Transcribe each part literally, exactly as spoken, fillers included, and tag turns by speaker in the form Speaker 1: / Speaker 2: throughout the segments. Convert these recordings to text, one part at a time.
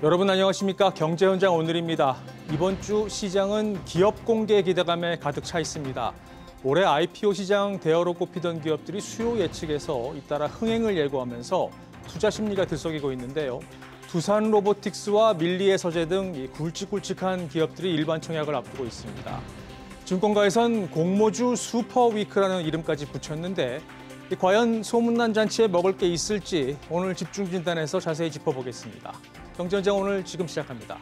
Speaker 1: 여러분 안녕하십니까? 경제현장 오늘입니다. 이번 주 시장은 기업 공개 기대감에 가득 차 있습니다. 올해 아이피오 시장 대어로 꼽히던 기업들이 수요 예측에서 잇따라 흥행을 예고하면서 투자 심리가 들썩이고 있는데요. 두산 로보틱스와 밀리의 서재 등 굵직굵직한 기업들이 일반 청약을 앞두고 있습니다. 증권가에선 공모주 슈퍼위크라는 이름까지 붙였는데 과연 소문난 잔치에 먹을 게 있을지 오늘 집중 진단에서 자세히 짚어보겠습니다. 경제현장 오늘 지금 시작합니다.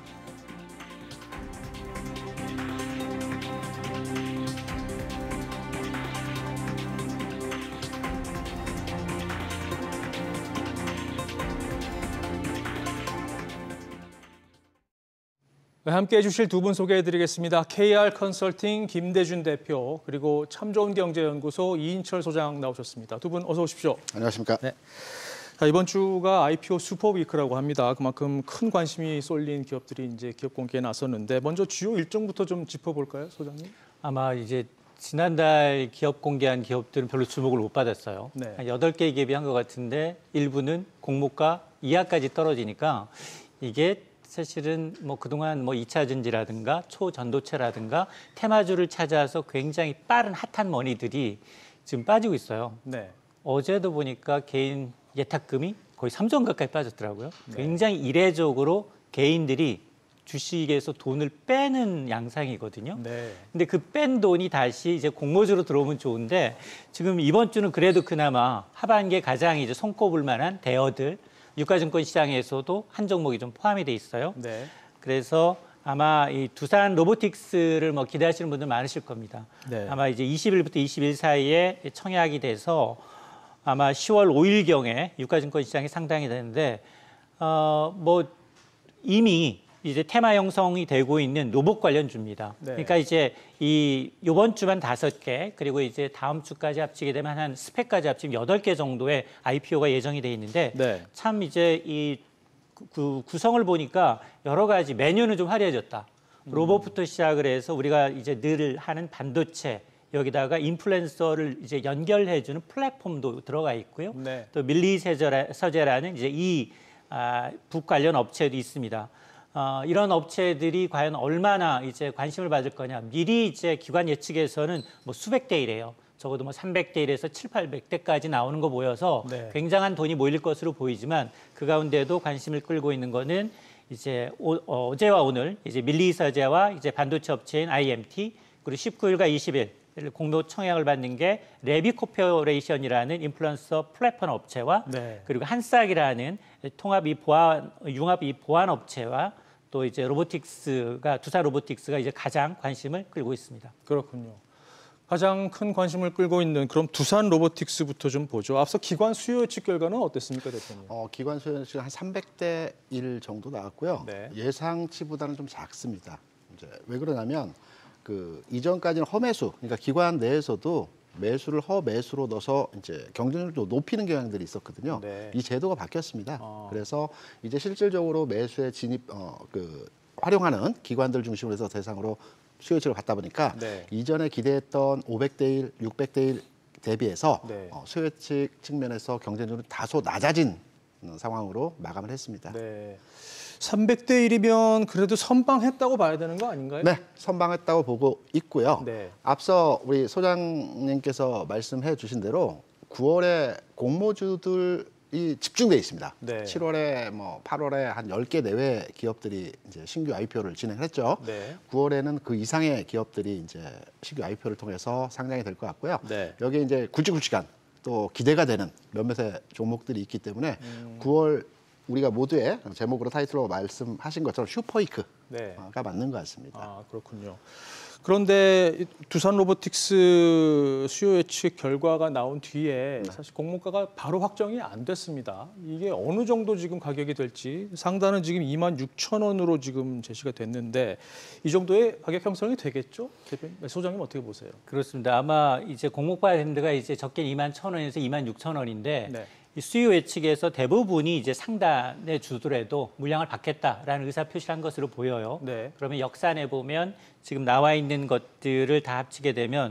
Speaker 1: 함께해 주실 두 분 소개해드리겠습니다. 케이알 컨설팅 김대준 대표 그리고 참 좋은 경제연구소 이인철 소장 나오셨습니다. 두 분 어서 오십시오.
Speaker 2: 안녕하십니까.
Speaker 1: 네. 자, 이번 주가 아이피오 슈퍼위크라고 합니다. 그만큼 큰 관심이 쏠린 기업들이 이제 기업 공개에 나섰는데 먼저 주요 일정부터 좀 짚어볼까요, 소장님?
Speaker 3: 아마 이제 지난달 기업 공개한 기업들은 별로 주목을 못 받았어요.
Speaker 1: 네.
Speaker 3: 한 여덟 개 기업이 한 것 같은데 일부는 공모가 이하까지 떨어지니까 이게 사실은 뭐 그동안 뭐 이 차 전지라든가 초전도체라든가 테마주를 찾아서 굉장히 빠른 핫한 머니들이 지금 빠지고 있어요.
Speaker 1: 네.
Speaker 3: 어제도 보니까 개인 예탁금이 거의 삼조 원 가까이 빠졌더라고요.
Speaker 1: 네.
Speaker 3: 굉장히 이례적으로 개인들이 주식에서 돈을 빼는 양상이거든요.
Speaker 1: 네.
Speaker 3: 근데 그 뺀 돈이 다시 이제 공모주로 들어오면 좋은데 지금 이번 주는 그래도 그나마 하반기에 가장 이제 손꼽을 만한 대어들 유가증권 시장에서도 한 종목이 좀 포함이 돼 있어요.
Speaker 1: 네.
Speaker 3: 그래서 아마 이 두산 로보틱스를 뭐 기대하시는 분들 많으실 겁니다.
Speaker 1: 네.
Speaker 3: 아마 이제 이십 일부터 이십 일 사이에 청약이 돼서 아마 시월 오일경에 유가증권 시장이 상당히 되는데 어 뭐 이미 이제 테마 형성이 되고 있는 로봇 관련주입니다.
Speaker 1: 네.
Speaker 3: 그러니까 이제 이 이번 주만 다섯 개 그리고 이제 다음 주까지 합치게 되면 한 스펙까지 합치면 여덟 개 정도의 아이피오가 예정이 돼 있는데
Speaker 1: 네.
Speaker 3: 참 이제 이 그 구성을 보니까 여러 가지 메뉴는 좀 화려해졌다. 로봇부터 시작을 해서 우리가 이제 늘 하는 반도체 여기다가 인플루언서를 이제 연결해주는 플랫폼도 들어가 있고요.
Speaker 1: 네.
Speaker 3: 또 밀리 서재라는 이제 이 아, 북 관련 업체도 있습니다. 어, 이런 업체들이 과연 얼마나 이제 관심을 받을 거냐. 미리 이제 기관 예측에서는 뭐 수백 대 일이에요. 적어도 뭐 삼백 대 일에서 칠팔백 대까지 나오는 거 보여서
Speaker 1: 네.
Speaker 3: 굉장한 돈이 모일 것으로 보이지만 그 가운데도 관심을 끌고 있는 거는 이제 오, 어, 어제와 오늘 이제 밀리 서재와 이제 반도체 업체인 아이엠티 그리고 십구 일과 이십 일 공모 청약을 받는 게 레비코퍼레이션이라는 인플루언서 플랫폼 업체와
Speaker 1: 네.
Speaker 3: 그리고 한싹이라는 통합 이 보안 융합 이 보안 업체와 또 이제 로보틱스가 두산 로보틱스가 이제 가장 관심을 끌고 있습니다.
Speaker 1: 그렇군요. 가장 큰 관심을 끌고 있는 그럼 두산 로보틱스부터 좀 보죠. 앞서 기관 수요 예측 결과는 어땠습니까, 대표님?
Speaker 2: 어, 기관 수요 예측 한 삼백 대 일 정도 나왔고요.
Speaker 1: 네.
Speaker 2: 예상치보다는 좀 작습니다. 이제 왜 그러냐면 그 이전까지는 허매수, 그러니까 기관 내에서도 매수를 허매수로 넣어서 이제 경쟁률도 높이는 경향들이 있었거든요.
Speaker 1: 네.
Speaker 2: 이 제도가 바뀌었습니다.
Speaker 1: 아.
Speaker 2: 그래서 이제 실질적으로 매수에 진입 어, 그 활용하는 기관들 중심으로 해서 대상으로 수요 예측을 받다 보니까
Speaker 1: 네.
Speaker 2: 이전에 기대했던 오백 대 일, 육백 대 일 대비해서
Speaker 1: 네.
Speaker 2: 어, 수요 예측 측면에서 경쟁률은 다소 낮아진 상황으로 마감을 했습니다.
Speaker 1: 네. 삼백 대 일이면 그래도 선방했다고 봐야 되는 거 아닌가요?
Speaker 2: 네, 선방했다고 보고 있고요.
Speaker 1: 네.
Speaker 2: 앞서 우리 소장님께서 말씀해 주신 대로 구월에 공모주들이 집중돼 있습니다.
Speaker 1: 네.
Speaker 2: 칠월에 뭐 팔월에 한 열 개 내외 기업들이 이제 신규 아이피오를 진행했죠.
Speaker 1: 네.
Speaker 2: 구월에는 그 이상의 기업들이 이제 신규 아이피오를 통해서 상장이 될 것 같고요.
Speaker 1: 네.
Speaker 2: 여기에 이제 굵직굵직한 또 기대가 되는 몇몇의 종목들이 있기 때문에
Speaker 1: 음.
Speaker 2: 구월 우리가 모두의 제목으로 타이틀로 말씀하신 것처럼 슈퍼위크가
Speaker 1: 네.
Speaker 2: 맞는 것 같습니다.
Speaker 1: 아, 그렇군요. 그런데 두산 로보틱스 수요 예측 결과가 나온 뒤에
Speaker 2: 네.
Speaker 1: 사실 공모가가 바로 확정이 안 됐습니다. 이게 어느 정도 지금 가격이 될지 상단은 지금 이만 육천 원으로 지금 제시가 됐는데 이 정도의 가격 형성이 되겠죠? 대표님, 소장님 어떻게 보세요?
Speaker 3: 그렇습니다. 아마 이제 공모가 밴드가 이제 적게 이만 천 원에서 이만 육천 원인데
Speaker 1: 네.
Speaker 3: 이 수요 예측에서 대부분이 이제 상단에 주더라도 물량을 받겠다라는 의사 표시를 한 것으로 보여요.
Speaker 1: 네.
Speaker 3: 그러면 역산해 보면 지금 나와 있는 것들을 다 합치게 되면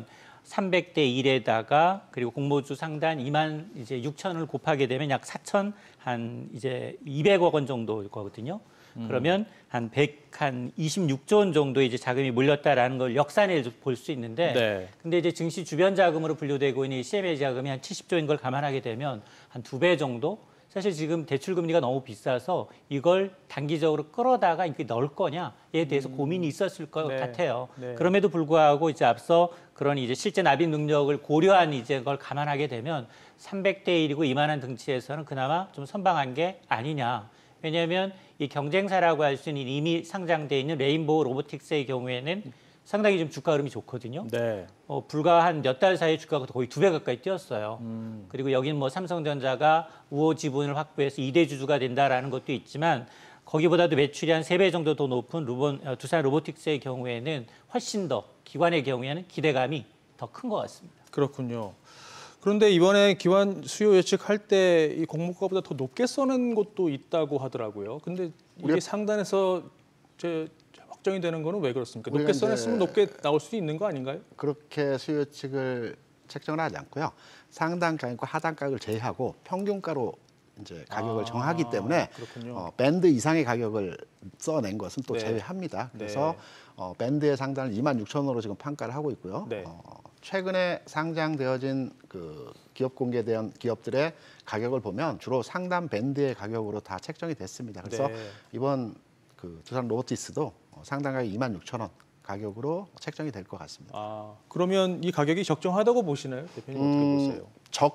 Speaker 3: 삼백 대 일에다가 그리고 공모주 상단 이만 이제 육천을 곱하게 되면 약 사천 한 이제 이백억 원 정도일 거거든요. 음. 그러면 한 백 한 이십육조 원 정도 이제 자금이 몰렸다라는 걸 역산해 볼 수 있는데,
Speaker 1: 네.
Speaker 3: 근데 이제 증시 주변 자금으로 분류되고 있는 이 씨엠에이 자금이 한 칠십조인 걸 감안하게 되면 한 두 배 정도. 사실 지금 대출 금리가 너무 비싸서 이걸 단기적으로 끌어다가 이렇게 넣을 거냐에 대해서 음. 고민이 있었을 것
Speaker 1: 네.
Speaker 3: 같아요.
Speaker 1: 네.
Speaker 3: 그럼에도 불구하고 이제 앞서 그런 이제 실제 납입 능력을 고려한 이제 걸 감안하게 되면 삼백 대 일이고 이만한 등치에서는 그나마 좀 선방한 게 아니냐. 왜냐하면 이 경쟁사라고 할 수 있는 이미 상장돼 있는 레인보우 로보틱스의 경우에는 상당히 좀 주가 흐름이 좋거든요.
Speaker 1: 네.
Speaker 3: 어, 불과 한 몇 달 사이에 주가가 거의 두 배 가까이 뛰었어요.
Speaker 1: 음.
Speaker 3: 그리고 여기는 뭐 삼성전자가 우호 지분을 확보해서 이 대 주주가 된다라는 것도 있지만 거기보다도 매출이 한 세 배 정도 더 높은 루본, 어, 두산 로보틱스의 경우에는 훨씬 더 기관의 경우에는 기대감이 더 큰 것 같습니다.
Speaker 1: 그렇군요. 그런데 이번에 기관 수요 예측할 때 이 공모가보다 더 높게 써는 곳도 있다고 하더라고요. 근데 이게
Speaker 2: 우리가...
Speaker 1: 상단에서 제 확정이 되는 거는 왜 그렇습니까? 높게
Speaker 2: 이제...
Speaker 1: 써냈으면 높게 나올 수도 있는 거 아닌가요?
Speaker 2: 그렇게 수요 예측을 책정을 하지 않고요. 상단가격과 하단가격을 제외하고 평균가로 이제 가격을
Speaker 1: 아,
Speaker 2: 정하기 때문에 어, 밴드 이상의 가격을 써낸 것은 또
Speaker 1: 네.
Speaker 2: 제외합니다. 그래서
Speaker 1: 네.
Speaker 2: 어, 밴드의 상단을 이만 육천 원으로 지금 판가를 하고 있고요.
Speaker 1: 네.
Speaker 2: 어, 최근에 상장되어진 그 기업 공개된 기업들의 가격을 보면 주로 상단 밴드의 가격으로 다 책정이 됐습니다. 그래서
Speaker 1: 네.
Speaker 2: 이번 그 두산 로보틱스도 상단 가격 이만 육천 원 가격으로 책정이 될 것 같습니다.
Speaker 1: 아, 그러면 이 가격이 적정하다고 보시나요? 대표님 어떻게
Speaker 2: 음,
Speaker 1: 보세요?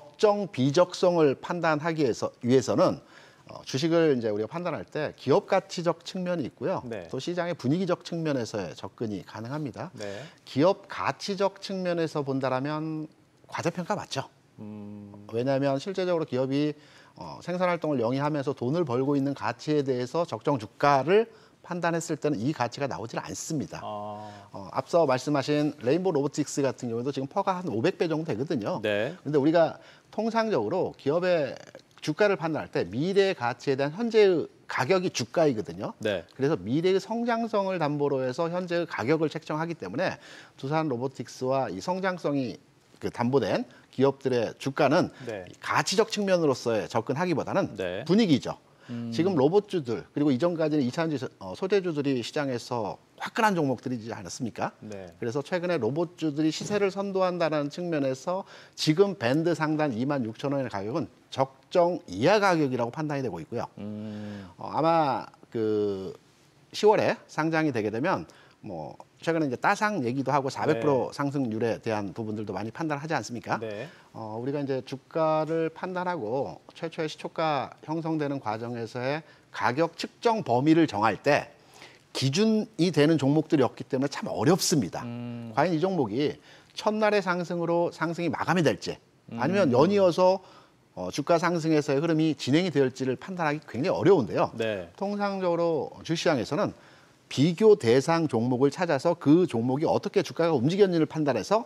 Speaker 2: 적정 비적성을 판단하기 위해서, 위해서는 어, 주식을 이제 우리가 판단할 때 기업 가치적 측면이 있고요.
Speaker 1: 네.
Speaker 2: 또 시장의 분위기적 측면에서의 접근이 가능합니다.
Speaker 1: 네.
Speaker 2: 기업 가치적 측면에서 본다라면 과대평가 맞죠.
Speaker 1: 음...
Speaker 2: 왜냐하면 실제적으로 기업이 어, 생산활동을 영위하면서 돈을 벌고 있는 가치에 대해서 적정 주가를 판단했을 때는 이 가치가 나오질 않습니다.
Speaker 1: 아...
Speaker 2: 어, 앞서 말씀하신 레인보우 로보틱스 같은 경우도 지금 퍼가 한 오백 배 정도 되거든요.
Speaker 1: 네.
Speaker 2: 그런데 우리가 통상적으로 기업의 주가를 판단할 때 미래의 가치에 대한 현재의 가격이 주가이거든요.
Speaker 1: 네.
Speaker 2: 그래서 미래의 성장성을 담보로 해서 현재의 가격을 책정하기 때문에 두산 로보틱스와 이 성장성이 그 담보된 기업들의 주가는
Speaker 1: 네.
Speaker 2: 가치적 측면으로서의 접근하기보다는
Speaker 1: 네.
Speaker 2: 분위기죠.
Speaker 1: 음.
Speaker 2: 지금 로봇주들 그리고 이전까지는 이차전지 소재주들이 시장에서 화끈한 종목들이지 않았습니까?
Speaker 1: 네.
Speaker 2: 그래서 최근에 로봇주들이 시세를 선도한다는 측면에서 지금 밴드 상단 이만 육천 원의 가격은 적정 이하 가격이라고 판단이 되고 있고요.
Speaker 1: 음.
Speaker 2: 어, 아마 그 시월에 상장이 되게 되면 뭐 최근에 이제 따상 얘기도 하고 사백 퍼센트
Speaker 1: 네.
Speaker 2: 상승률에 대한 부분들도 많이 판단하지 않습니까?
Speaker 1: 네.
Speaker 2: 어, 우리가 이제 주가를 판단하고 최초의 시초가 형성되는 과정에서의 가격 측정 범위를 정할 때 기준이 되는 종목들이었기 때문에 참 어렵습니다.
Speaker 1: 음.
Speaker 2: 과연 이 종목이 첫날의 상승으로 상승이 마감이 될지 아니면 연이어서 어, 주가 상승에서의 흐름이 진행이 될지를 판단하기 굉장히 어려운데요.
Speaker 1: 네.
Speaker 2: 통상적으로 주시장에서는 비교 대상 종목을 찾아서 그 종목이 어떻게 주가가 움직였는지를 판단해서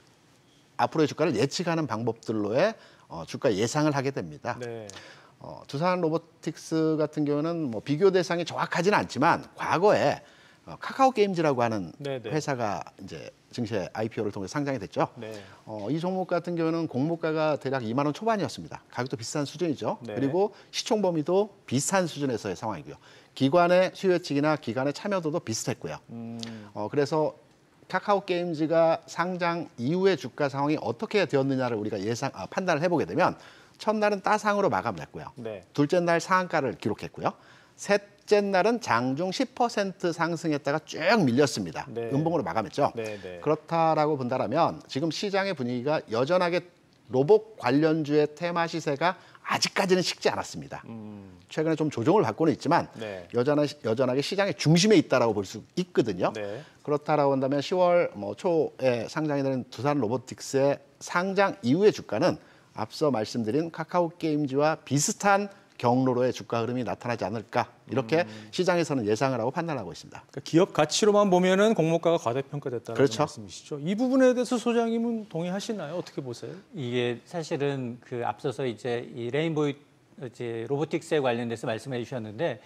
Speaker 2: 앞으로의 주가를 예측하는 방법들로의 어, 주가 예상을 하게 됩니다.
Speaker 1: 네.
Speaker 2: 어, 두산 로보틱스 같은 경우는 뭐 비교 대상이 정확하지는 않지만 과거에 어, 카카오 게임즈라고 하는
Speaker 1: 네, 네.
Speaker 2: 회사가 이제 증시에 아이피오를 통해 상장이 됐죠.
Speaker 1: 네.
Speaker 2: 어, 이 종목 같은 경우는 공모가가 대략 이만 원 초반이었습니다. 가격도 비싼 수준이죠.
Speaker 1: 네.
Speaker 2: 그리고 시총 범위도 비슷한 수준에서의 상황이고요. 기관의 수요 예측이나 기관의 참여도도 비슷했고요.
Speaker 1: 음.
Speaker 2: 어, 그래서 카카오 게임즈가 상장 이후의 주가 상황이 어떻게 되었느냐를 우리가 예상 아, 판단을 해보게 되면 첫날은 따상으로 마감냈고요.
Speaker 1: 네.
Speaker 2: 둘째 날 상한가를 기록했고요. 셋째 날은 장중 십 퍼센트 상승했다가 쭉 밀렸습니다.
Speaker 1: 네.
Speaker 2: 음봉으로 마감했죠.
Speaker 1: 네, 네.
Speaker 2: 그렇다라고 본다면 지금 시장의 분위기가 여전하게 로봇 관련주의 테마 시세가 아직까지는 식지 않았습니다.
Speaker 1: 음.
Speaker 2: 최근에 좀 조정을 받고는 있지만
Speaker 1: 네.
Speaker 2: 여전하, 여전하게 시장의 중심에 있다라고 볼 수 있거든요.
Speaker 1: 네.
Speaker 2: 그렇다라고 한다면 시월 뭐 초에 상장이 되는 두산 로보틱스의 상장 이후의 주가는 앞서 말씀드린 카카오 게임즈와 비슷한 경로로의 주가 흐름이 나타나지 않을까 이렇게 음. 시장에서는 예상을 하고 판단하고 있습니다.
Speaker 1: 그러니까 기업 가치로만 보면은 공모가가 과대평가됐다는
Speaker 2: 그렇죠.
Speaker 1: 말씀이시죠. 이 부분에 대해서 소장님은 동의하시나요? 어떻게 보세요?
Speaker 3: 이게 사실은 그 앞서서 이제 이 레인보우 이제 로보틱스에 관련돼서 말씀해 주셨는데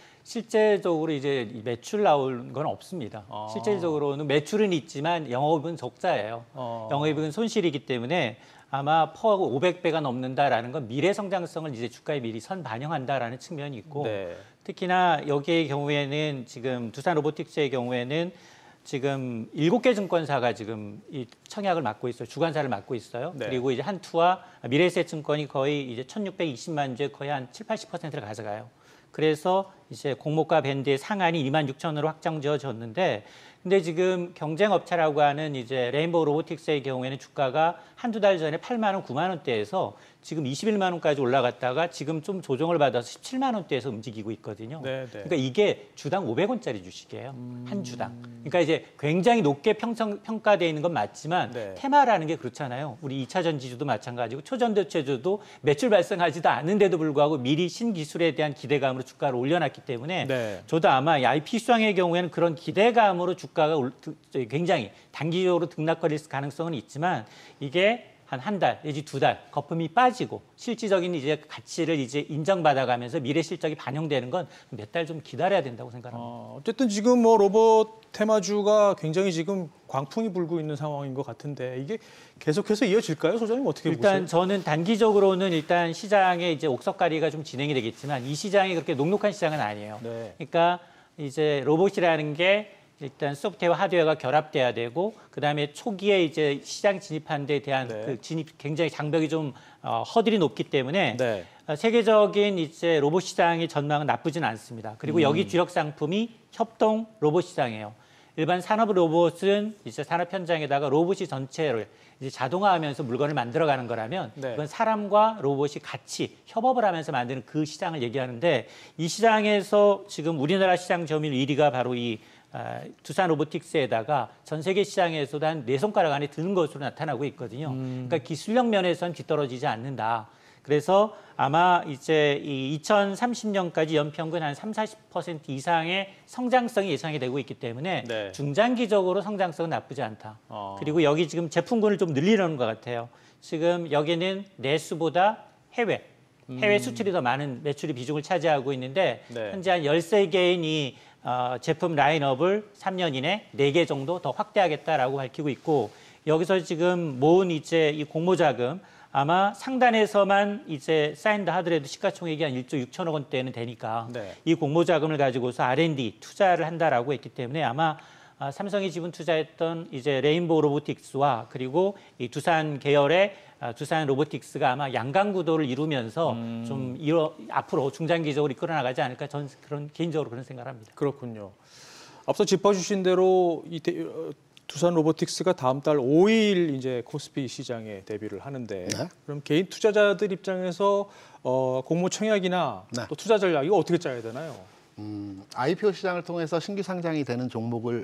Speaker 3: 실제적으로 이제 매출 나온 건 없습니다.
Speaker 1: 아.
Speaker 3: 실질적으로는 매출은 있지만 영업은 적자예요.
Speaker 1: 어.
Speaker 3: 영업은 손실이기 때문에 아마 퍼 오백 배가 넘는다라는 건 미래 성장성을 이제 주가에 미리 선 반영한다라는 측면이 있고
Speaker 1: 네.
Speaker 3: 특히나 여기의 경우에는 지금 두산 로보틱스의 경우에는 지금 일곱 개 증권사가 지금 이 청약을 맡고 있어요. 주관사를 맡고 있어요.
Speaker 1: 네.
Speaker 3: 그리고 이제 한투와 미래에셋증권이 거의 이제 천육백이십만 주에 거의 한 칠, 팔십 퍼센트를 가져가요. 그래서 이제 공모가 밴드의 상한이 이만 육천으로 확정지어졌는데 근데 지금 경쟁업체라고 하는 이제 레인보우 로보틱스의 경우에는 주가가 한두 달 전에 팔만 원, 구만 원대에서 지금 이십일만 원까지 올라갔다가 지금 좀 조정을 받아서 십칠만 원대에서 움직이고 있거든요.
Speaker 1: 네, 네.
Speaker 3: 그러니까 이게 주당 오백 원짜리 주식이에요. 음... 한 주당. 그러니까 이제 굉장히 높게 평성, 평가되어 있는 건 맞지만
Speaker 1: 네.
Speaker 3: 테마라는 게 그렇잖아요. 우리 이 차 전지주도 마찬가지고 초전도체주도 매출 발생하지도 않는데도 불구하고 미리 신기술에 대한 기대감으로 주가를 올려놨기 때문에
Speaker 1: 네.
Speaker 3: 저도 아마 이 아이피 수상의 경우에는 그런 기대감으로 주가가 올, 굉장히 단기적으로 등락거릴 가능성은 있지만 이게 한 한 달 내지 두 달 거품이 빠지고 실질적인 이제 가치를 이제 인정받아가면서 미래 실적이 반영되는 건 몇 달 좀 기다려야 된다고 생각합니다.
Speaker 1: 어, 어쨌든 지금 뭐 로봇 테마주가 굉장히 지금 광풍이 불고 있는 상황인 것 같은데 이게 계속해서 이어질까요, 소장님 어떻게
Speaker 3: 일단
Speaker 1: 보세요?
Speaker 3: 저는 단기적으로는 일단 시장에 이제 옥석가리가 좀 진행이 되겠지만 이 시장이 그렇게 녹록한 시장은 아니에요.
Speaker 1: 네.
Speaker 3: 그러니까 이제 로봇이라는 게 일단 소프트웨어와 하드웨어가 결합돼야 되고 그다음에 초기에 이제 시장 진입하는 데 대한
Speaker 1: 네.
Speaker 3: 그 진입 굉장히 장벽이 좀 어, 허들이 높기 때문에
Speaker 1: 네.
Speaker 3: 어, 세계적인 이제 로봇 시장의 전망은 나쁘진 않습니다. 그리고
Speaker 1: 음.
Speaker 3: 여기 주력 상품이 협동 로봇 시장이에요. 일반 산업 로봇은 이제 산업 현장에다가 로봇이 전체를 이제 자동화하면서 물건을 만들어가는 거라면
Speaker 1: 네.
Speaker 3: 이건 사람과 로봇이 같이 협업을 하면서 만드는 그 시장을 얘기하는데 이 시장에서 지금 우리나라 시장 점유율 일 위가 바로 이 아, 두산 로보틱스에다가 전 세계 시장에서도 한 네 손가락 안에 드는 것으로 나타나고 있거든요.
Speaker 1: 음.
Speaker 3: 그러니까 기술력 면에서는 뒤떨어지지 않는다. 그래서 아마 이제 이 이천삼십 년까지 연평균 한 삼, 사십 퍼센트 이상의 성장성이 예상이 되고 있기 때문에
Speaker 1: 네.
Speaker 3: 중장기적으로 성장성은 나쁘지 않다.
Speaker 1: 어.
Speaker 3: 그리고 여기 지금 제품군을 좀 늘리려는 것 같아요. 지금 여기는 내수보다 해외, 해외 수출이 더 많은 매출의 비중을 차지하고 있는데
Speaker 1: 네.
Speaker 3: 현재 한 열세 개인 이 어, 제품 라인업을 삼 년 이내 네 개 정도 더 확대하겠다라고 밝히고 있고 여기서 지금 모은 이제 이 공모자금 아마 상단에서만 이제 사인다 하더라도 시가총액이 한 일조 육천억 원대는 되니까
Speaker 1: 네.
Speaker 3: 이 공모자금을 가지고서 알 앤 디 투자를 한다라고 했기 때문에 아마 아, 삼성이 지분 투자했던 이제 레인보우 로보틱스와 그리고 이 두산 계열의 아, 두산 로보틱스가 아마 양강 구도를 이루면서
Speaker 1: 음.
Speaker 3: 좀 이어, 앞으로 중장기적으로 이끌어 나가지 않을까 전 그런 개인적으로 그런 생각을 합니다.
Speaker 1: 그렇군요. 앞서 짚어주신 대로 이 대, 어, 두산 로보틱스가 다음 달 오 일 이제 코스피 시장에 데뷔를 하는데
Speaker 2: 네.
Speaker 1: 그럼 개인 투자자들 입장에서 어, 공모 청약이나
Speaker 2: 네.
Speaker 1: 또 투자 전략 이거 어떻게 짜야 되나요?
Speaker 2: 음, 아이피오 시장을 통해서 신규 상장이 되는 종목을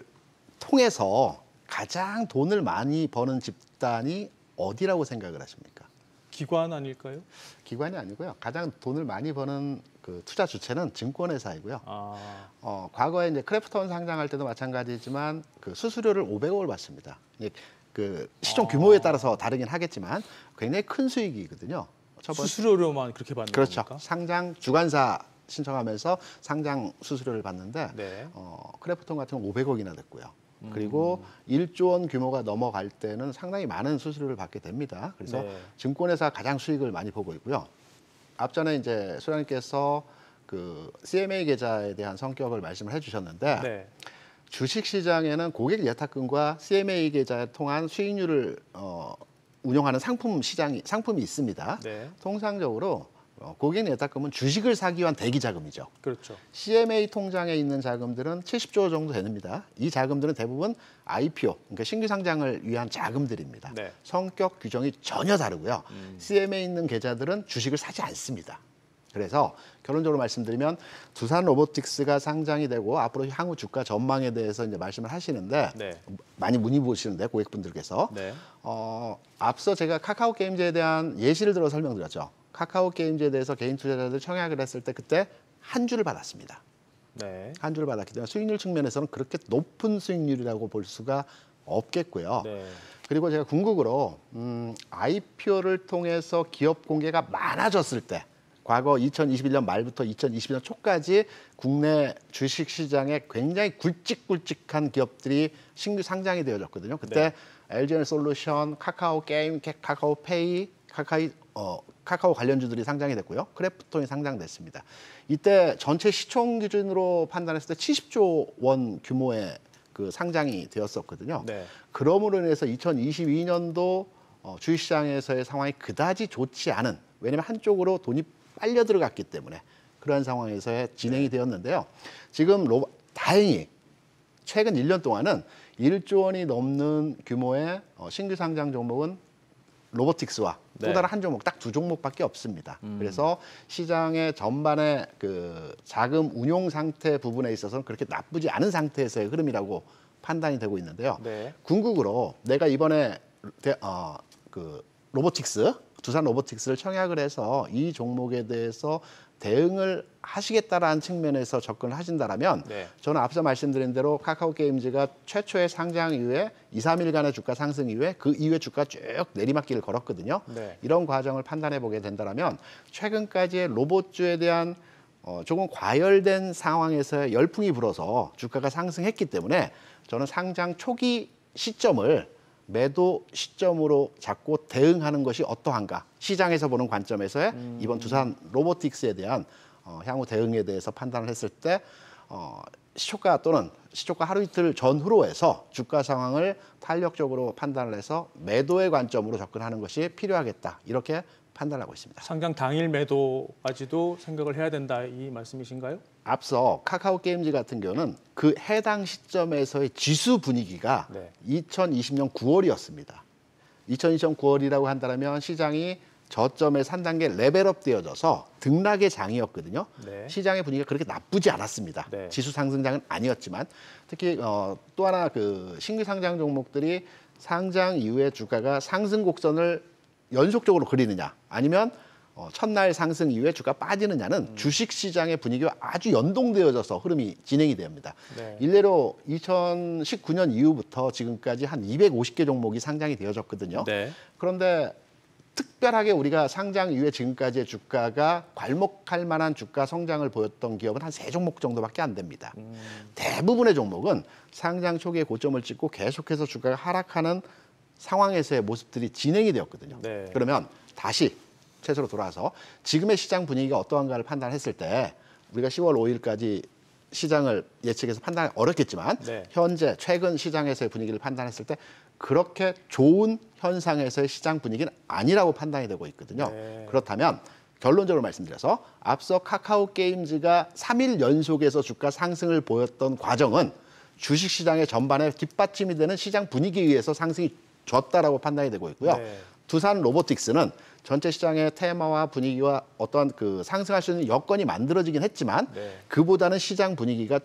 Speaker 2: 통해서 가장 돈을 많이 버는 집단이 어디라고 생각을 하십니까?
Speaker 1: 기관 아닐까요?
Speaker 2: 기관이 아니고요. 가장 돈을 많이 버는 그 투자 주체는 증권회사이고요.
Speaker 1: 아,
Speaker 2: 어, 과거에 이제 크래프톤 상장할 때도 마찬가지지만 그 수수료를 오백억을 받습니다. 이게 그 시총
Speaker 1: 아.
Speaker 2: 규모에 따라서 다르긴 하겠지만 굉장히 큰 수익이거든요. 저번
Speaker 1: 수수료로만 그렇게 받는
Speaker 2: 그렇죠.
Speaker 1: 겁니까?
Speaker 2: 상장 주관사 신청하면서 상장 수수료를 받는데
Speaker 1: 네.
Speaker 2: 어, 크래프톤 같은 경우 오백억이나 됐고요. 그리고 일조 원 규모가 넘어갈 때는 상당히 많은 수수료를 받게 됩니다. 그래서
Speaker 1: 네.
Speaker 2: 증권회사 가장 수익을 많이 보고 있고요. 앞전에 이제 소장님께서 그 씨엠에이 계좌에 대한 성격을 말씀을 해주셨는데
Speaker 1: 네.
Speaker 2: 주식 시장에는 고객 예탁금과 씨엠에이 계좌에 통한 수익률을 어, 운영하는 상품 시장이 상품이 있습니다.
Speaker 1: 네.
Speaker 2: 통상적으로 어, 고객 예탁금은 주식을 사기 위한 대기 자금이죠.
Speaker 1: 그렇죠.
Speaker 2: 씨엠에이 통장에 있는 자금들은 칠십조 정도 됩니다. 이 자금들은 대부분 아이피오, 그러니까 신규 상장을 위한 자금들입니다.
Speaker 1: 네.
Speaker 2: 성격 규정이 전혀 다르고요.
Speaker 1: 음.
Speaker 2: 씨엠에이 있는 계좌들은 주식을 사지 않습니다. 그래서 결론적으로 말씀드리면 두산 로보틱스가 상장이 되고 앞으로 향후 주가 전망에 대해서 이제 말씀을 하시는데
Speaker 1: 네.
Speaker 2: 많이 문의 보시는데 고객분들께서
Speaker 1: 네.
Speaker 2: 어, 앞서 제가 카카오 게임즈에 대한 예시를 들어 설명드렸죠. 카카오 게임즈에 대해서 개인 투자자들 청약을 했을 때 그때 한 주를 받았습니다.
Speaker 1: 네.
Speaker 2: 한 주를 받았기 때문에 수익률 측면에서는 그렇게 높은 수익률이라고 볼 수가 없겠고요.
Speaker 1: 네.
Speaker 2: 그리고 제가 궁극으로 음, 아이피오를 통해서 기업 공개가 많아졌을 때 과거 이천이십일 년 말부터 이천이십이 년 초까지 국내 주식시장에 굉장히 굵직굵직한 기업들이 신규 상장이 되어졌거든요. 그때 네. 엘지에너솔루션, 카카오 게임, 카카오페이, 카카오, 어, 카카오 관련주들이 상장이 됐고요. 크래프톤이 상장됐습니다. 이때 전체 시총 기준으로 판단했을 때 칠십조 원 규모의 그 상장이 되었었거든요. 네. 그러므로 인해서 이천이십이 년도 어, 주식시장에서의 상황이 그다지 좋지 않은, 왜냐하면 한쪽으로 돈이 빨려 들어갔기 때문에 그러한 상황에서 진행이 되었는데요. 지금 로, 다행히 최근 일 년 동안은 일조 원이 넘는 규모의 어, 신규 상장 종목은 로보틱스와 네. 또 다른 한 종목, 딱 두 종목밖에 없습니다. 음. 그래서 시장의 전반의 그 자금 운용 상태 부분에 있어서는 그렇게 나쁘지 않은 상태에서의 흐름이라고 판단이 되고 있는데요. 네. 궁극으로 내가 이번에 대, 어, 그 로보틱스, 두산 로보틱스를 청약을 해서 이 종목에 대해서 대응을 하시겠다라는 측면에서 접근을 하신다라면 네. 저는 앞서 말씀드린 대로 카카오 게임즈가 최초의 상장 이후에 이, 삼 일간의 주가 상승 이후에 그 이후에 주가 쭉 내리막길을 걸었거든요. 네. 이런 과정을 판단해 보게 된다면 최근까지의 로봇주에 대한 어, 조금 과열된 상황에서 열풍이 불어서 주가가 상승했기 때문에 저는 상장 초기 시점을 매도 시점으로 잡고 대응하는 것이 어떠한가. 시장에서 보는 관점에서의 음. 이번 두산 로보틱스에 대한 어, 향후 대응에 대해서 판단을 했을 때 어, 시초가 또는 시초가 하루 이틀 전후로 해서 주가 상황을 탄력적으로 판단을 해서 매도의 관점으로 접근하는 것이 필요하겠다. 이렇게 판단하고 있습니다.
Speaker 1: 상장 당일 매도까지도 생각을 해야 된다, 이 말씀이신가요?
Speaker 2: 앞서 카카오 게임즈 같은 경우는 그 해당 시점에서의 지수 분위기가 네. 이천이십 년 구월이었습니다. 이천이십 년 구월이라고 한다면 시장이 저점에 한 단계 레벨업 되어져서 등락의 장이었거든요. 네. 시장의 분위기가 그렇게 나쁘지 않았습니다. 네. 지수 상승장은 아니었지만 특히 어, 또 하나 그 신규 상장 종목들이 상장 이후에 주가가 상승 곡선을 연속적으로 그리느냐 아니면 어, 첫날 상승 이후에 주가 빠지느냐는 음. 주식시장의 분위기와 아주 연동되어져서 흐름이 진행이 됩니다. 네. 일례로 이천십구 년 이후부터 지금까지 한 이백오십 개 종목이 상장이 되어졌거든요. 네. 그런데 특별하게 우리가 상장 이후에 지금까지의 주가가 괄목할 만한 주가 성장을 보였던 기업은 한 세 종목 정도밖에 안 됩니다. 음. 대부분의 종목은 상장 초기에 고점을 찍고 계속해서 주가가 하락하는 상황에서의 모습들이 진행이 되었거든요. 네. 그러면 다시 최소로 돌아와서 지금의 시장 분위기가 어떠한가를 판단했을 때 우리가 시월 오일까지 시장을 예측해서 판단하기 어렵겠지만 네. 현재 최근 시장에서의 분위기를 판단했을 때 그렇게 좋은 현상에서의 시장 분위기는 아니라고 판단이 되고 있거든요. 네. 그렇다면 결론적으로 말씀드려서 앞서 카카오 게임즈가 삼 일 연속해서 주가 상승을 보였던 과정은 주식시장의 전반에 뒷받침이 되는 시장 분위기에 의해서 상승이 졌다라고 판단이 되고 있고요. 네. 두산 로보틱스는 전체 시장의 테마와 분위기와 어떠한 그 상승할 수 있는 여건이 만들어지긴 했지만 네. 그보다는 시장 분위기가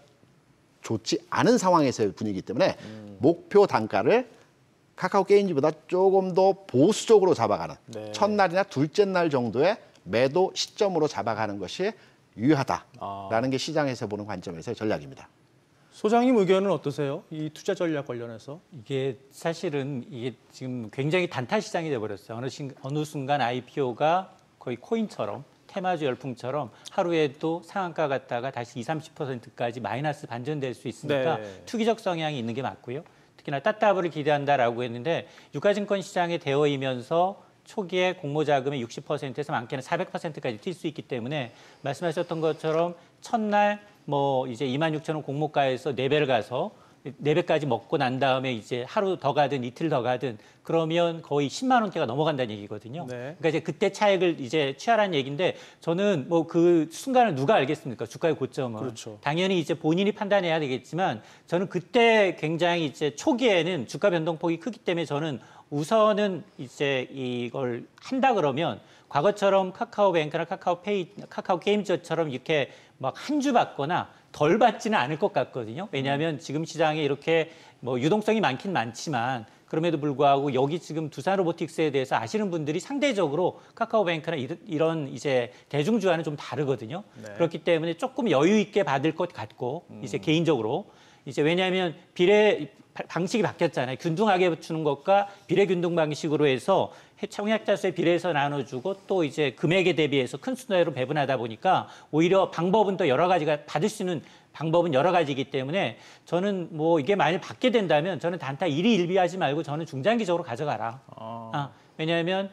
Speaker 2: 좋지 않은 상황에서의 분위기이기 때문에 음. 목표 단가를 카카오 게임즈보다 조금 더 보수적으로 잡아가는 네. 첫날이나 둘째 날 정도의 매도 시점으로 잡아가는 것이 유효하다라는 아. 게 시장에서 보는 관점에서의 전략입니다.
Speaker 1: 소장님 의견은 어떠세요? 이 투자 전략 관련해서?
Speaker 3: 이게 사실은 이게 지금 굉장히 단타 시장이 돼버렸어요. 어느, 신, 어느 순간 아이피오가 거의 코인처럼 테마주 열풍처럼 하루에도 상한가 갔다가 다시 이십, 삼십 퍼센트까지 마이너스 반전될 수 있으니까 네. 투기적 성향이 있는 게 맞고요. 특히나 따따블을 기대한다라고 했는데 유가증권 시장에 되어이면서 초기에 공모자금의 육십 퍼센트에서 많게는 사백 퍼센트까지 뛸 수 있기 때문에 말씀하셨던 것처럼 첫날 뭐 이제 이만 육천 원 공모가에서 네 배를 가서 네 배까지 먹고 난 다음에 이제 하루 더 가든 이틀 더 가든 그러면 거의 십만 원대가 넘어간다는 얘기거든요. 네. 그러니까 이제 그때 차익을 이제 취하라는 얘기인데 저는 뭐 그 순간을 누가 알겠습니까? 주가의 고점은. 그렇죠. 당연히 이제 본인이 판단해야 되겠지만 저는 그때 굉장히 이제 초기에는 주가 변동폭이 크기 때문에 저는 우선은 이제 이걸 한다 그러면 과거처럼 카카오뱅크나 카카오페이, 카카오 게임즈처럼 이렇게 막 한 주 받거나 덜 받지는 않을 것 같거든요. 왜냐하면 지금 시장에 이렇게 뭐 유동성이 많긴 많지만 그럼에도 불구하고 여기 지금 두산 로보틱스에 대해서 아시는 분들이 상대적으로 카카오뱅크나 이런 이제 대중주와는 좀 다르거든요. 네. 그렇기 때문에 조금 여유 있게 받을 것 같고 음. 이제 개인적으로 이제 왜냐하면 비례 방식이 바뀌었잖아요. 균등하게 주는 것과 비례균등 방식으로 해서 청약자 수에 비례해서 나눠주고 또 이제 금액에 대비해서 큰 수혜로 배분하다 보니까 오히려 방법은 또 여러 가지가 받을 수 있는 방법은 여러 가지이기 때문에 저는 뭐 이게 만약 받게 된다면 저는 단타 일희일비하지 말고 저는 중장기적으로 가져가라.
Speaker 1: 아.
Speaker 3: 아, 왜냐하면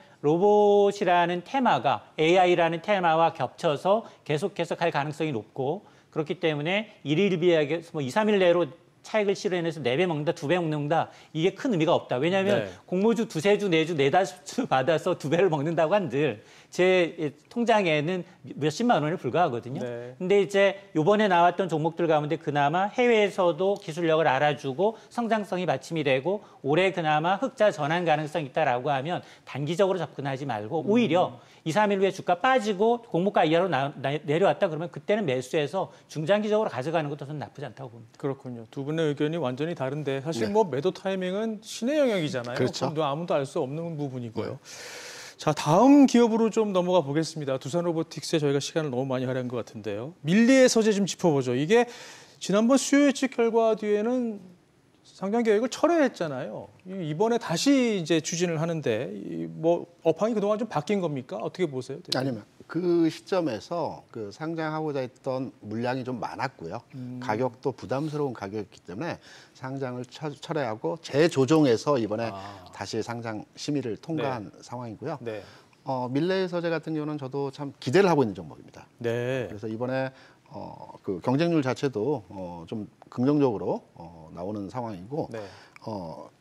Speaker 3: 로봇이라는 테마가 에이아이라는 테마와 겹쳐서 계속해서 갈 가능성이 높고 그렇기 때문에 일희일비하게 뭐 이, 삼 일 내로 차익을 실현해서 네 배 먹는다, 두 배 먹는다 이게 큰 의미가 없다. 왜냐하면
Speaker 1: 네.
Speaker 3: 공모주 두세 주, 네 주, 네다섯 주 받아서 두 배를 먹는다고 한들 제 통장에는 몇십만 원에 불과하거든요.
Speaker 1: 네.
Speaker 3: 근데 이제 요번에 나왔던 종목들 가운데 그나마 해외에서도 기술력을 알아주고 성장성이 받침이 되고 올해 그나마 흑자 전환 가능성이 있다라고 하면 단기적으로 접근하지 말고 오히려 이, 삼 일 후에 주가 빠지고 공모가 이하로 나, 나, 내려왔다 그러면 그때는 매수해서 중장기적으로 가져가는 것도 저는 나쁘지 않다고 봅니다.
Speaker 1: 그렇군요. 두 분의 의견이 완전히 다른데 사실
Speaker 2: 네.
Speaker 1: 뭐 매도 타이밍은 신의 영역이잖아요.
Speaker 2: 그렇죠.
Speaker 1: 그건 아무도 알 수 없는 부분이고요. 자, 다음 기업으로 좀 넘어가 보겠습니다. 두산로보틱스에 저희가 시간을 너무 많이 할애한 것 같은데요. 밀리의 서재 좀 짚어보죠. 이게 지난번 수요 예측 결과 뒤에는 상장 계획을 철회했잖아요. 이번에 다시 이제 추진을 하는데 뭐 업황이 그동안 좀 바뀐 겁니까? 어떻게 보세요? 대표님?
Speaker 2: 아니면 그 시점에서 그 상장하고자 했던 물량이 좀 많았고요.
Speaker 1: 음.
Speaker 2: 가격도 부담스러운 가격이기 때문에 상장을 철, 철회하고 재조정해서 이번에
Speaker 1: 아.
Speaker 2: 다시 상장 심의를 통과한 상황이고요.
Speaker 1: 네.
Speaker 2: 어, 밀레이 서재 같은 경우는 저도 참 기대를 하고 있는 종목입니다.
Speaker 1: 네.
Speaker 2: 그래서 이번에 어, 그 경쟁률 자체도 어, 좀 긍정적으로 어, 나오는 상황이고
Speaker 1: 네.
Speaker 2: 어,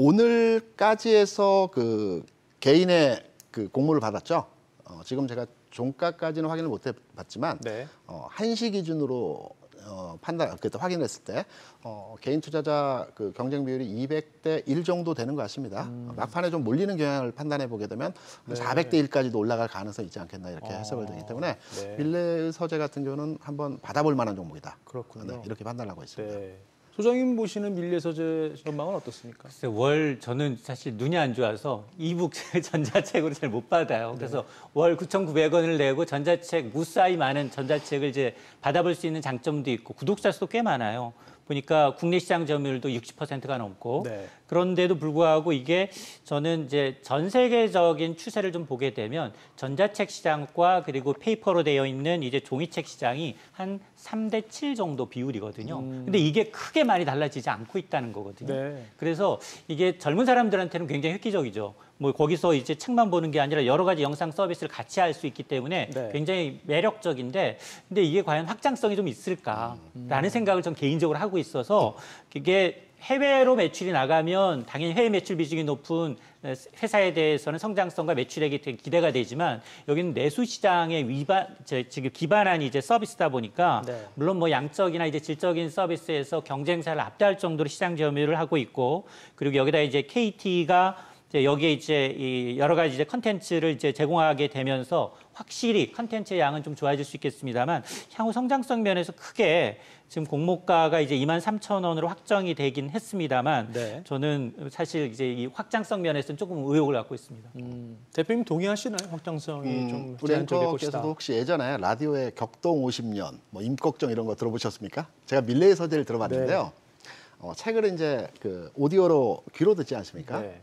Speaker 2: 오늘까지 해서 그 개인의 그 공모를 받았죠. 어, 지금 제가 종가까지는 확인을 못 해봤지만
Speaker 1: 네.
Speaker 2: 어, 한시 기준으로 어, 판단 그때 확인했을 때 어, 개인 투자자 그 경쟁 비율이 이백 대 일 정도 되는 것 같습니다.
Speaker 1: 음.
Speaker 2: 막판에 좀 몰리는 경향을 판단해 보게 되면
Speaker 1: 네.
Speaker 2: 사백 대 일까지도 올라갈 가능성이 있지 않겠나 이렇게
Speaker 1: 아.
Speaker 2: 해석을 되기 때문에
Speaker 1: 네.
Speaker 2: 밀레 서재 같은 경우는 한번 받아볼 만한 종목이다.
Speaker 1: 그렇군요.
Speaker 2: 네, 이렇게 판단하고 있습니다.
Speaker 1: 네. 소장님 보시는 밀리의 서재 전망은 어떻습니까?
Speaker 3: 글쎄, 월 저는 사실 눈이 안 좋아서 이북 전자책으로 잘 못 받아요. 그래서 월 구천구백 원을 내고 전자책 무사히 많은 전자책을 이제 받아볼 수 있는 장점도 있고 구독자 수도 꽤 많아요. 보니까 국내 시장 점유율도 육십 퍼센트가 넘고
Speaker 1: 네.
Speaker 3: 그런데도 불구하고 이게 저는 이제 전 세계적인 추세를 좀 보게 되면 전자책 시장과 그리고 페이퍼로 되어 있는 이제 종이책 시장이 한 삼 대 칠 정도 비율이거든요.
Speaker 1: 음.
Speaker 3: 근데 이게 크게 많이 달라지지 않고 있다는 거거든요.
Speaker 1: 네.
Speaker 3: 그래서 이게 젊은 사람들한테는 굉장히 획기적이죠. 뭐 거기서 이제 책만 보는 게 아니라 여러 가지 영상 서비스를 같이 할 수 있기 때문에
Speaker 1: 네.
Speaker 3: 굉장히 매력적인데 근데 이게 과연 확장성이 좀 있을까라는 생각을 전 개인적으로 하고 있어서 이게 해외로 매출이 나가면 당연히 해외 매출 비중이 높은 회사에 대해서는 성장성과 매출액이 되게 기대가 되지만 여기는 내수 시장에 위반 지금 기반한 이제 서비스다 보니까
Speaker 1: 네.
Speaker 3: 물론 뭐 양적이나 이제 질적인 서비스에서 경쟁사를 압도할 정도로 시장 점유를 하고 있고 그리고 여기다 이제 케이티가 이제 여기에 이제 이 여러 가지 이제 컨텐츠를 이제 제공하게 되면서 확실히 컨텐츠의 양은 좀 좋아질 수 있겠습니다만 향후 성장성 면에서 크게 지금 공모가가 이제 이만 삼천 원으로 확정이 되긴 했습니다만
Speaker 1: 네.
Speaker 3: 저는 사실 이제 이 확장성 면에서는 조금 의혹을 갖고 있습니다.
Speaker 1: 음, 대표님 동의하시나요? 확장성이
Speaker 2: 음,
Speaker 1: 좀
Speaker 2: 우리
Speaker 1: 제한적일 것이다.
Speaker 2: 앵커께서도 혹시 예전에 라디오에 격동 오십 년, 뭐 임꺽정 이런 거 들어보셨습니까? 제가 밀레이 서재를 들어봤는데요.
Speaker 1: 네.
Speaker 2: 어, 책을 이제 그 오디오로 귀로 듣지 않습니까?
Speaker 1: 네.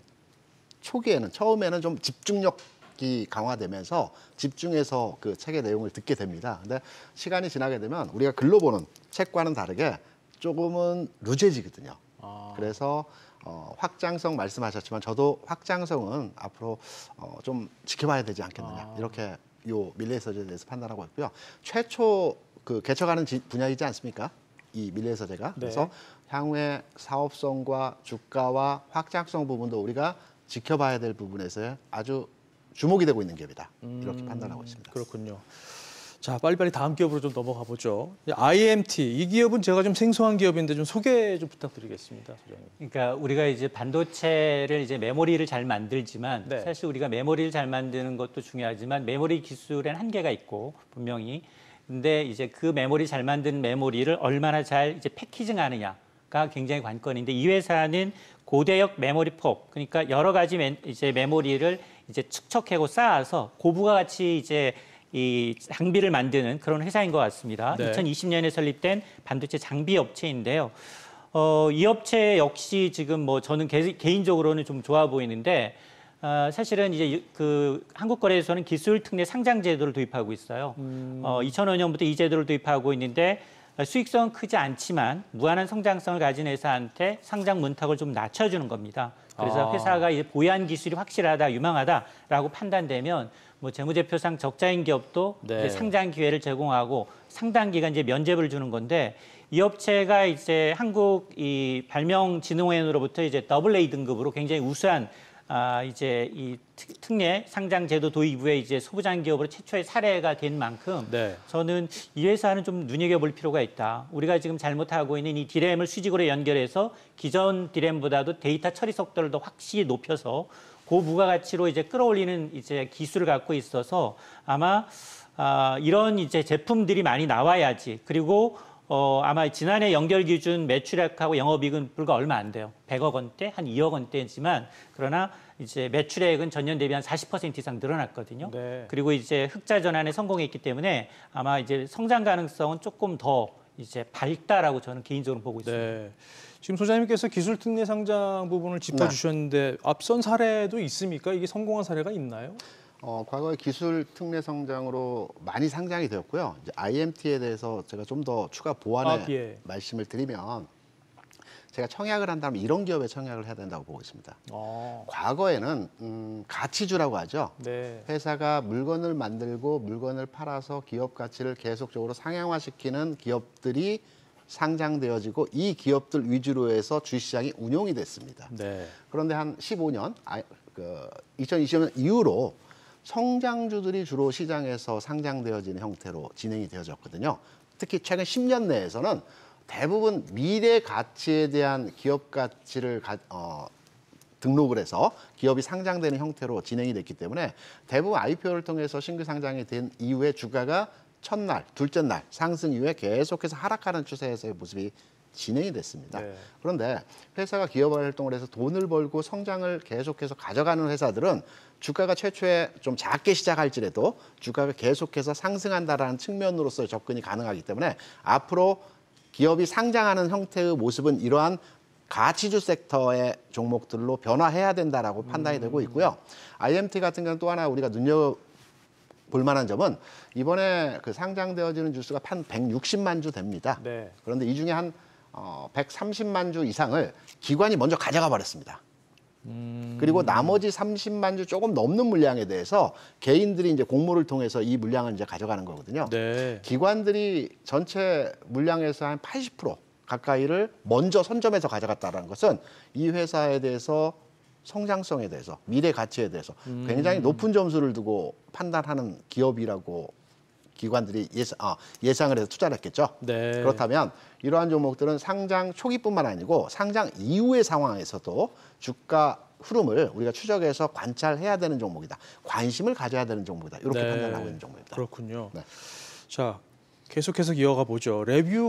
Speaker 2: 초기에는 처음에는 좀 집중력이 강화되면서 집중해서 그 책의 내용을 듣게 됩니다. 근데 시간이 지나게 되면 우리가 글로 보는 책과는 다르게 조금은 루즈해지거든요.
Speaker 1: 아.
Speaker 2: 그래서 어, 확장성 말씀하셨지만 저도 확장성은 앞으로 어, 좀 지켜봐야 되지 않겠느냐
Speaker 1: 아.
Speaker 2: 이렇게 요 밀레이 서재에 대해서 판단하고 있고요. 최초 그 개척하는 지- 분야이지 않습니까? 이 밀레이 서재가.
Speaker 1: 네.
Speaker 2: 그래서 향후의 사업성과 주가와 확장성 부분도 우리가 지켜봐야 될 부분에서 아주 주목이 되고 있는 기업이다. 이렇게
Speaker 1: 음,
Speaker 2: 판단하고 있습니다.
Speaker 1: 그렇군요. 자, 빨리빨리 다음 기업으로 좀 넘어가 보죠. 아이엠티 이 기업은 제가 좀 생소한 기업인데 좀 소개 좀 부탁드리겠습니다, 소장님.
Speaker 3: 그러니까 우리가 이제 반도체를 이제 메모리를 잘 만들지만
Speaker 1: 네.
Speaker 3: 사실 우리가 메모리를 잘 만드는 것도 중요하지만 메모리 기술엔 한계가 있고 분명히 근데 이제 그 메모리 잘 만든 메모리를 얼마나 잘 이제 패키징하느냐가 굉장히 관건인데 이 회사는 고대역 메모리 폼 그러니까 여러 가지 메, 이제 메모리를 이제 축적하고 쌓아서 고부가 가치 이제 이 장비를 만드는 그런 회사인 것 같습니다.
Speaker 1: 네.
Speaker 3: 이천이십 년에 설립된 반도체 장비 업체인데요. 어, 이 업체 역시 지금 뭐 저는 개, 개인적으로는 좀 좋아 보이는데 어, 사실은 이제 그 한국거래소는 기술 특례 상장 제도를 도입하고 있어요.
Speaker 1: 음.
Speaker 3: 어, 이천오 년부터 이 제도를 도입하고 있는데 수익성은 크지 않지만 무한한 성장성을 가진 회사한테 상장 문턱을 좀 낮춰주는 겁니다. 그래서
Speaker 1: 아.
Speaker 3: 회사가 이제 보유한 기술이 확실하다, 유망하다라고 판단되면 뭐 재무제표상 적자인 기업도
Speaker 1: 네.
Speaker 3: 이제 상장 기회를 제공하고 상당 기간 이제 면제부를 주는 건데 이 업체가 이제 한국 이 발명진흥원으로부터 이제 더블 A 등급으로 굉장히 우수한 아 이제 이 특- 특례 상장 제도 도입 후에 이제 소부장 기업으로 최초의 사례가 된 만큼
Speaker 1: 네.
Speaker 3: 저는 이 회사는 좀 눈여겨볼 필요가 있다. 우리가 지금 잘못하고 있는 이 디램을 수직으로 연결해서 기존 디램보다도 데이터 처리 속도를 더 확실히 높여서 고부가가치로 이제 끌어올리는 이제 기술을 갖고 있어서 아마 아, 이런 이제 제품들이 많이 나와야지. 그리고 어, 아마 지난해 연결 기준 매출액하고 영업이익은 불과 얼마 안 돼요. 백억 원대, 한 이억 원대지만 그러나 이제 매출액은 전년 대비 한 사십 퍼센트 이상 늘어났거든요.
Speaker 1: 네.
Speaker 3: 그리고 이제 흑자 전환에 성공했기 때문에 아마 이제 성장 가능성은 조금 더 이제 밝다라고 저는 개인적으로 보고 있습니다.
Speaker 1: 네. 지금 소장님께서 기술 특례 상장 부분을 짚어주셨는데 앞선 사례도 있습니까? 이게 성공한 사례가 있나요?
Speaker 2: 어, 과거에 기술 특례 성장으로 많이 상장이 되었고요. 이제 아이엠티에 대해서 제가 좀 더 추가 보완의
Speaker 1: 아, 예.
Speaker 2: 말씀을 드리면 제가 청약을 한다면 이런 기업에 청약을 해야 된다고 보고 있습니다.
Speaker 1: 아,
Speaker 2: 과거에는 음, 가치주라고 하죠.
Speaker 1: 네.
Speaker 2: 회사가 물건을 만들고 물건을 팔아서 기업 가치를 계속적으로 상향화시키는 기업들이 상장되어지고 이 기업들 위주로 해서 주식시장이 운용이 됐습니다.
Speaker 1: 네.
Speaker 2: 그런데 한 십오 년, 아, 그 이천이십 년 이후로 성장주들이 주로 시장에서 상장되어지는 형태로 진행이 되어졌거든요. 특히 최근 십 년 내에서는 대부분 미래 가치에 대한 기업 가치를 가, 어, 등록을 해서 기업이 상장되는 형태로 진행이 됐기 때문에 대부분 아이피오를 통해서 신규 상장이 된 이후에 주가가 첫날, 둘째 날 상승 이후에 계속해서 하락하는 추세에서의 모습이 진행이 됐습니다.
Speaker 1: 네.
Speaker 2: 그런데 회사가 기업 활동을 해서 돈을 벌고 성장을 계속해서 가져가는 회사들은 주가가 최초에 좀 작게 시작할지라도 주가가 계속해서 상승한다라는 측면으로서 접근이 가능하기 때문에 앞으로 기업이 상장하는 형태의 모습은 이러한 가치주 섹터의 종목들로 변화해야 된다라고 판단이 되고 있고요. 아이엠티 같은 경우는 또 하나 우리가 눈여 볼 만한 점은 이번에 그 상장되어지는 주수가 한 백육십만 주 됩니다.
Speaker 1: 네.
Speaker 2: 그런데 이 중에 한 어, 백삼십만 주 이상을 기관이 먼저 가져가 버렸습니다.
Speaker 1: 음...
Speaker 2: 그리고 나머지 삼십만 주 조금 넘는 물량에 대해서 개인들이 이제 공모를 통해서 이 물량을 이제 가져가는 거거든요.
Speaker 1: 네.
Speaker 2: 기관들이 전체 물량에서 한 팔십 퍼센트 가까이를 먼저 선점해서 가져갔다는 것은 이 회사에 대해서 성장성에 대해서 미래 가치에 대해서
Speaker 1: 음.
Speaker 2: 굉장히 높은 점수를 두고 판단하는 기업이라고 기관들이 예상, 아, 예상을 해서 투자를 했겠죠.
Speaker 1: 네.
Speaker 2: 그렇다면 이러한 종목들은 상장 초기뿐만 아니고 상장 이후의 상황에서도 주가 흐름을 우리가 추적해서 관찰해야 되는 종목이다. 관심을 가져야 되는 종목이다. 이렇게
Speaker 1: 네.
Speaker 2: 판단하고 있는 종목입니다.
Speaker 1: 그렇군요.
Speaker 2: 네.
Speaker 1: 자, 계속해서 이어가 보죠. 레뷰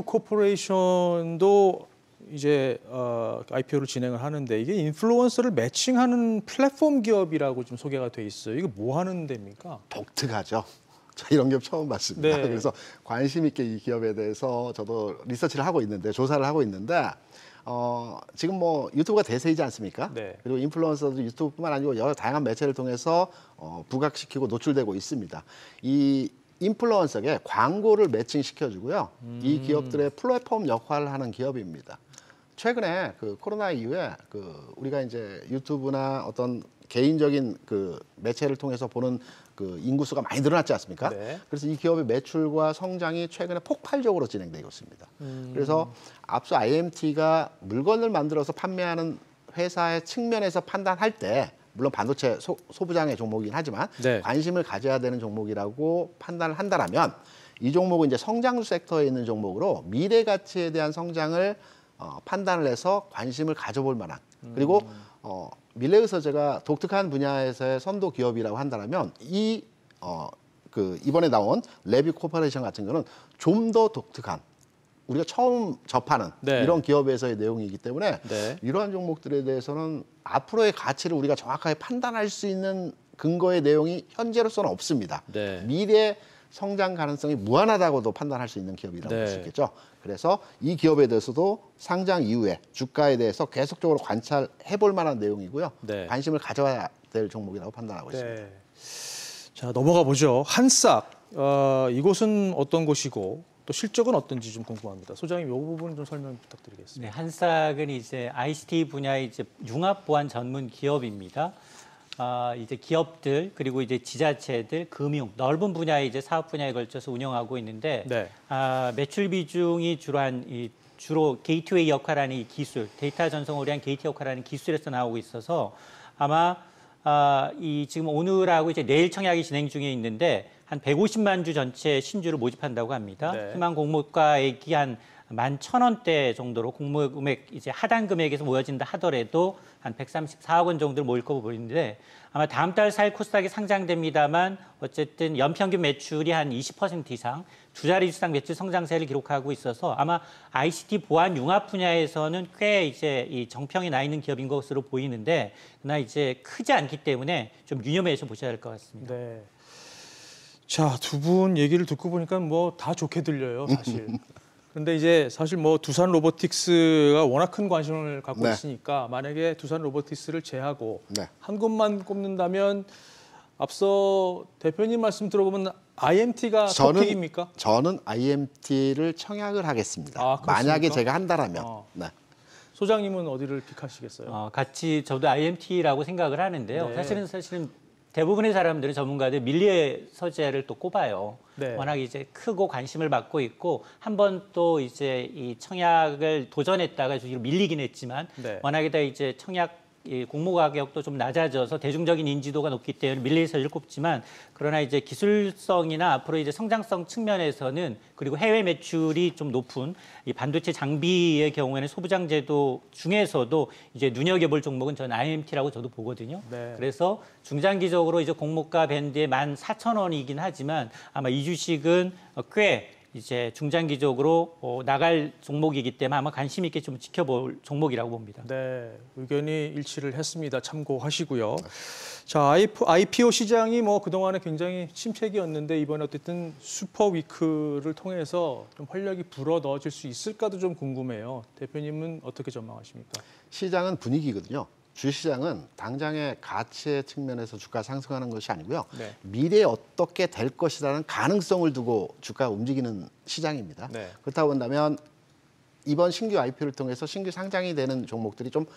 Speaker 1: 코퍼레이션도 이제 어, 아이피오를 진행을 하는데 이게 인플루언서를 매칭하는 플랫폼 기업이라고 좀 소개가 돼 있어요. 이게 뭐 하는 데입니까?
Speaker 2: 독특하죠. 저 이런 기업 처음 봤습니다.
Speaker 1: 네.
Speaker 2: 그래서 관심 있게 이 기업에 대해서 저도 리서치를 하고 있는데 조사를 하고 있는데 어, 지금 뭐 유튜브가 대세이지 않습니까?
Speaker 1: 네.
Speaker 2: 그리고 인플루언서도 유튜브뿐만 아니고 여러 다양한 매체를 통해서 어, 부각시키고 노출되고 있습니다. 이 인플루언서에게 광고를 매칭시켜주고요.
Speaker 1: 음.
Speaker 2: 이 기업들의 플랫폼 역할을 하는 기업입니다. 최근에 그 코로나 이후에 그 우리가 이제 유튜브나 어떤 개인적인 그 매체를 통해서 보는 그 인구수가 많이 늘어났지 않습니까?
Speaker 1: 네.
Speaker 2: 그래서 이 기업의 매출과 성장이 최근에 폭발적으로 진행되고 있습니다.
Speaker 1: 음.
Speaker 2: 그래서 앞서 아이엠티가 물건을 만들어서 판매하는 회사의 측면에서 판단할 때 물론 반도체 소, 소부장의 종목이긴 하지만
Speaker 1: 네.
Speaker 2: 관심을 가져야 되는 종목이라고 판단을 한다라면 이 종목은 이제 성장주 섹터에 있는 종목으로 미래 가치에 대한 성장을 어, 판단을 해서 관심을 가져볼 만한 그리고 어, 밀레의서재가 독특한 분야에서의 선도 기업이라고 한다면 이 어, 그 이번에 나온 레뷰 코퍼레이션 같은 경우는 좀 더 독특한 우리가 처음 접하는
Speaker 1: 네.
Speaker 2: 이런 기업에서의 내용이기 때문에
Speaker 1: 네.
Speaker 2: 이러한 종목들에 대해서는 앞으로의 가치를 우리가 정확하게 판단할 수 있는 근거의 내용이 현재로서는 없습니다.
Speaker 1: 네.
Speaker 2: 미래 성장 가능성이 무한하다고도 판단할 수 있는 기업이라고 볼 수
Speaker 1: 네.
Speaker 2: 있겠죠. 그래서 이 기업에 대해서도 상장 이후에 주가에 대해서 계속적으로 관찰해 볼 만한 내용이고요.
Speaker 1: 네.
Speaker 2: 관심을 가져야 될 종목이라고 판단하고 있습니다.
Speaker 1: 네. 자, 넘어가 보죠. 한싹. 어, 이곳은 어떤 곳이고 또 실적은 어떤지 좀 궁금합니다. 소장님, 이 부분 좀 설명 부탁드리겠습니다.
Speaker 3: 네, 한싹은 이제 아이씨티 분야의 이제 융합 보안 전문 기업입니다. 아, 이제 기업들 그리고 이제 지자체들, 금융 넓은 분야의 이제 사업 분야에 걸쳐서 운영하고 있는데
Speaker 1: 네.
Speaker 3: 아, 매출 비중이 주로 한 이 주로 게이트웨이 역할하는 이 기술, 데이터 전송을 위한 게이트 역할하는 기술에서 나오고 있어서 아마 아, 이 지금 오늘하고 이제 내일 청약이 진행 중에 있는데 한 백오십만 주 전체 신주를 모집한다고 합니다.
Speaker 1: 네.
Speaker 3: 희망 공모가액이 한 만 천 원대 정도로 공모 금액 이제 하단 금액에서 모여진다 하더라도 한 백삼십사억 원 정도를 모일 거로 보이는데 아마 다음 달 사 일 코스닥이 상장됩니다만 어쨌든 연평균 매출이 한 이십 퍼센트 이상 두 자리 이상 매출 성장세를 기록하고 있어서 아마 아이씨티 보안 융합 분야에서는 꽤 이제 이 정평이 나 있는 기업인 것으로 보이는데 그러나 이제 크지 않기 때문에 좀 유념해서 보셔야 할 것 같습니다.
Speaker 1: 네. 자, 두 분 얘기를 듣고 보니까 뭐 다 좋게 들려요, 사실. 그런데 이제 사실 뭐 두산 로보틱스가 워낙 큰 관심을 갖고
Speaker 2: 네.
Speaker 1: 있으니까 만약에 두산 로보틱스를 제하고
Speaker 2: 네.
Speaker 1: 한 곳만 꼽는다면 앞서 대표님 말씀 들어보면 아이엠티가
Speaker 2: 저는
Speaker 1: 톱픽입니까?
Speaker 2: 저는 아이엠티를 청약을 하겠습니다.
Speaker 1: 아, 그렇습니까?
Speaker 2: 만약에 제가 한다라면.
Speaker 1: 어.
Speaker 2: 네.
Speaker 1: 소장님은 어디를 픽하시겠어요?
Speaker 3: 어, 같이 저도 아이엠티라고 생각을 하는데요.
Speaker 1: 네.
Speaker 3: 사실은 사실은 대부분의 사람들은 전문가들 밀리의 서재를 또 꼽아요.
Speaker 1: 네.
Speaker 3: 워낙 이제 크고 관심을 받고 있고 한 번 또 이제 이 청약을 도전했다가 좀 밀리긴 했지만
Speaker 1: 네.
Speaker 3: 워낙에다 이제 청약 이 공모 가격도 좀 낮아져서 대중적인 인지도가 높기 때문에 밀리의 서재를 꼽지만 그러나 이제 기술성이나 앞으로 이제 성장성 측면에서는 그리고 해외 매출이 좀 높은 이 반도체 장비의 경우에는 소부장 제도 중에서도 이제 눈여겨볼 종목은 전 아이엠티라고 저도 보거든요.
Speaker 1: 네.
Speaker 3: 그래서 중장기적으로 이제 공모가 밴드에 만 사천 원이긴 하지만 아마 이 주식은 꽤 이제 중장기적으로 어, 나갈 종목이기 때문에 아마 관심 있게 좀 지켜볼 종목이라고 봅니다.
Speaker 1: 네, 의견이 일치를 했습니다. 참고하시고요. 자, 아이피오 시장이 뭐 그동안에 굉장히 침체기였는데 이번에 어쨌든 슈퍼위크를 통해서 좀 활력이 불어 넣어질 수 있을까도 좀 궁금해요. 대표님은 어떻게 전망하십니까?
Speaker 2: 시장은 분위기거든요. 주시장은 당장의 가치의 측면에서 주가 상승하는 것이 아니고요.
Speaker 1: 네.
Speaker 2: 미래에 어떻게 될 것이라는 가능성을 두고 주가가 움직이는 시장입니다.
Speaker 1: 네.
Speaker 2: 그렇다고 한다면 이번 신규 아이피오를 통해서 신규 상장이 되는 종목들이 좀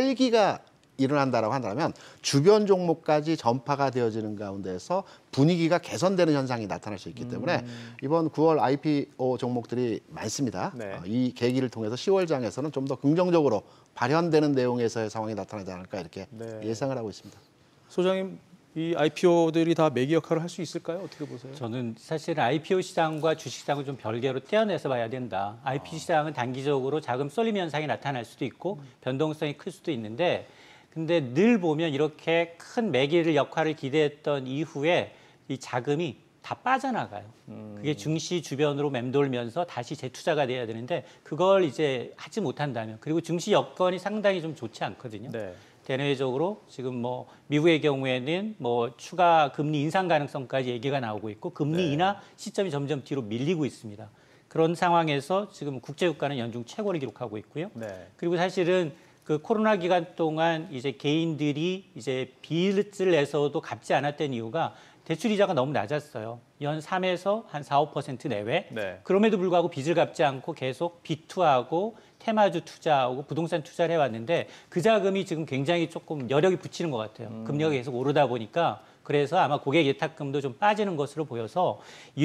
Speaker 2: 활기가 일어난다라고 한다면 주변 종목까지 전파가 되어지는 가운데서 분위기가 개선되는 현상이 나타날 수 있기 때문에
Speaker 1: 음.
Speaker 2: 이번 구월 아이피오 종목들이 많습니다.
Speaker 1: 네.
Speaker 2: 어, 이 계기를 통해서 시월장에서는 좀 더 긍정적으로 발현되는 내용에서의 상황이 나타나지 않을까 이렇게
Speaker 1: 네.
Speaker 2: 예상을 하고 있습니다.
Speaker 1: 소장님, 이 아이피오들이 다 매기 역할을 할 수 있을까요? 어떻게 보세요?
Speaker 3: 저는 사실 아이피오 시장과 주식 시장을 좀 별개로 떼어내서 봐야 된다. 아이피오 시장은 단기적으로 자금 쏠림 현상이 나타날 수도 있고 변동성이 클 수도 있는데 근데 늘 보면 이렇게 큰 매기를 역할을 기대했던 이후에 이 자금이 다 빠져나가요. 그게 증시 주변으로 맴돌면서 다시 재투자가 돼야 되는데 그걸 이제 하지 못한다면 그리고 증시 여건이 상당히 좀 좋지 않거든요.
Speaker 1: 네.
Speaker 3: 대내적으로 지금 뭐 미국의 경우에는 뭐 추가 금리 인상 가능성까지 얘기가 나오고 있고 금리
Speaker 1: 네.
Speaker 3: 인하 시점이 점점 뒤로 밀리고 있습니다. 그런 상황에서 지금 국제유가는 연중 최고를 기록하고 있고요.
Speaker 1: 네.
Speaker 3: 그리고 사실은 그 코로나 기간 동안 이제 개인들이 이제 빚을 내서도 갚지 않았던 이유가 대출 이자가 너무 낮았어요. 연 삼에서 한 사, 오 퍼센트 내외.
Speaker 1: 네.
Speaker 3: 그럼에도 불구하고 빚을 갚지 않고 계속 비투하고 테마주 투자하고 부동산 투자를 해왔는데 그 자금이 지금 굉장히 조금 여력이 붙이는 것 같아요.
Speaker 1: 음.
Speaker 3: 금리가 계속 오르다 보니까 그래서 아마 고객 예탁금도 좀 빠지는 것으로 보여서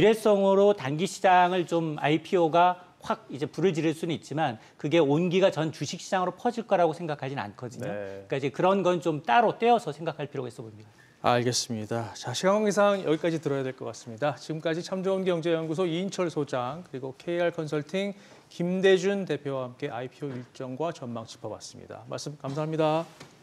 Speaker 3: 일회성으로 단기 시장을 좀 아이피오가 확 이제 불을 지를 수는 있지만 그게 온기가 전 주식 시장으로 퍼질 거라고 생각하지는 않거든요.
Speaker 1: 네.
Speaker 3: 그러니까 이제 그런 건 좀 따로 떼어서 생각할 필요가 있어 보입니다.
Speaker 1: 알겠습니다. 자, 시간 관계상 여기까지 들어야 될 것 같습니다. 지금까지 참 좋은 경제연구소 이인철 소장 그리고 케이알 컨설팅 김대준 대표와 함께 아이피오 일정과 전망 짚어봤습니다. 말씀 감사합니다.